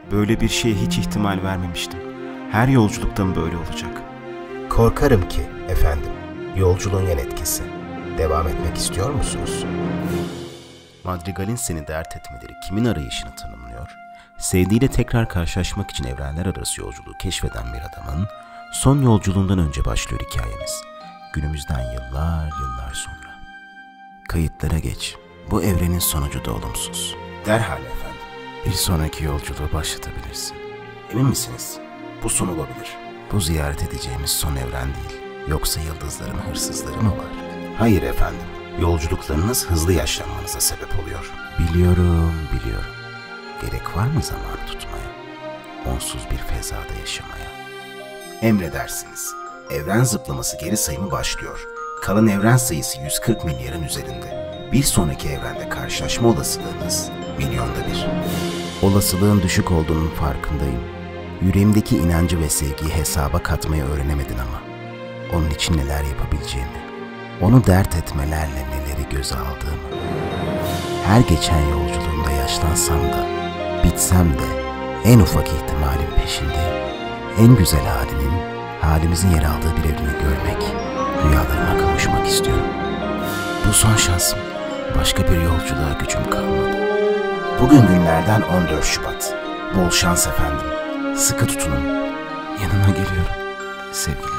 Böyle bir şeye hiç ihtimal vermemiştim. Her yolculukta mı böyle olacak? Korkarım ki efendim, yolculuğun yan etkisi. Devam etmek istiyor musunuz? Madrigal'in seni dert etmeleri kimin arayışını tanımlıyor? Sevdiğiyle tekrar karşılaşmak için evrenler arası yolculuğu keşfeden bir adamın son yolculuğundan önce başlıyor hikayemiz. Günümüzden yıllar sonra. Kayıtlara geç. Bu evrenin sonucu da olumsuz. Derhal efendim. Bir sonraki yolculuğu başlatabilirsin. Emin misiniz? Bu son olabilir. Bu ziyaret edeceğimiz son evren değil. Yoksa yıldızların hırsızları mı var? Hayır efendim. Yolculuklarınız hızlı yaşlanmanıza sebep oluyor. Biliyorum. Gerek var mı zamanı tutmaya? Onsuz bir fezada yaşamaya. Emredersiniz. Evren zıplaması geri sayımı başlıyor. Kalan evren sayısı 140 milyarın üzerinde. Bir sonraki evrende karşılaşma olasılığınız milyonda bir. Olasılığın düşük olduğunun farkındayım. Yüreğimdeki inancı ve sevgiyi hesaba katmayı öğrenemedin ama. Onun için neler yapabileceğimi, onu dert etmelerle neleri göze aldığımı. Her geçen yolculuğumda yaşlansam da, bitsem de en ufak ihtimalin peşindeyim. En güzel halimizin yer aldığı bir evreni görmek, rüyalarıma kavuşmak istiyorum. Bu son şansım. Başka bir yolculuğa gücüm kalmadı. Bugün günlerden 14 Şubat. Bol şans efendim. Sıkı tutunun. Yanına geliyorum sevgilim.